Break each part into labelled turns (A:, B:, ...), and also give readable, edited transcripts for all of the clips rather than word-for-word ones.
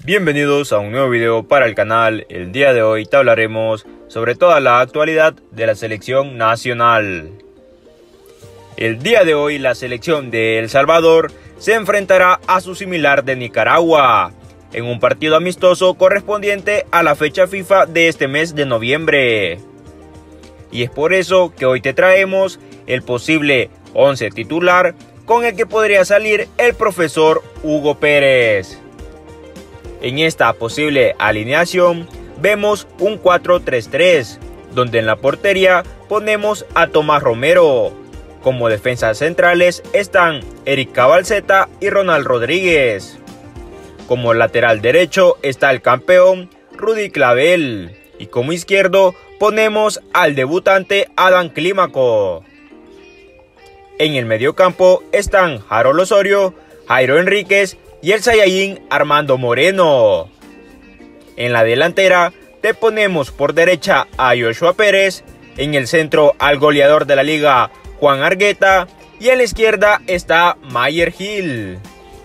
A: Bienvenidos a un nuevo video para el canal. El día de hoy te hablaremos sobre toda la actualidad de la selección nacional. El día de hoy la selección de El Salvador se enfrentará a su similar de Nicaragua en un partido amistoso correspondiente a la fecha FIFA de este mes de noviembre. Y es por eso que hoy te traemos el posible 11 titular con el que podría salir el profesor Hugo Pérez. En esta posible alineación vemos un 4-3-3, donde en la portería ponemos a Tomás Romero. Como defensas centrales están Eric Cabalceta y Ronald Rodríguez. Como lateral derecho está el campeón Rudy Clavel. Y como izquierdo ponemos al debutante Adán Clímaco. En el mediocampo están Harold Osorio, Jairo Enríquez y el Saiyajin Armando Moreno. En la delantera te ponemos por derecha a Joshua Pérez, en el centro al goleador de la liga Juan Argueta y en la izquierda está Mayer Gil.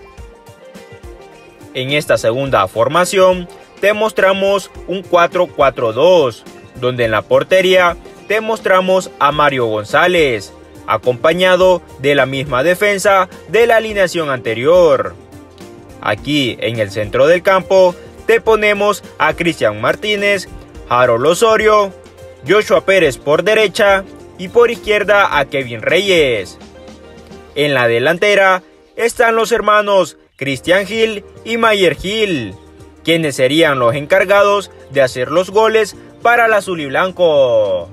A: En esta segunda formación te mostramos un 4-4-2, donde en la portería te mostramos a Mario González, acompañado de la misma defensa de la alineación anterior. Aquí en el centro del campo te ponemos a Cristian Martínez, Harold Osorio, Joshua Pérez por derecha y por izquierda a Kevin Reyes. En la delantera están los hermanos Cristian Gil y Mayer Gil, quienes serían los encargados de hacer los goles para el azul y blanco.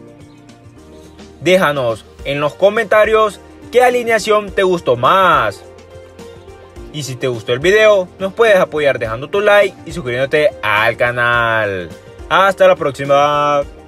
A: Déjanos en los comentarios qué alineación te gustó más. Y si te gustó el video, nos puedes apoyar dejando tu like y suscribiéndote al canal. Hasta la próxima.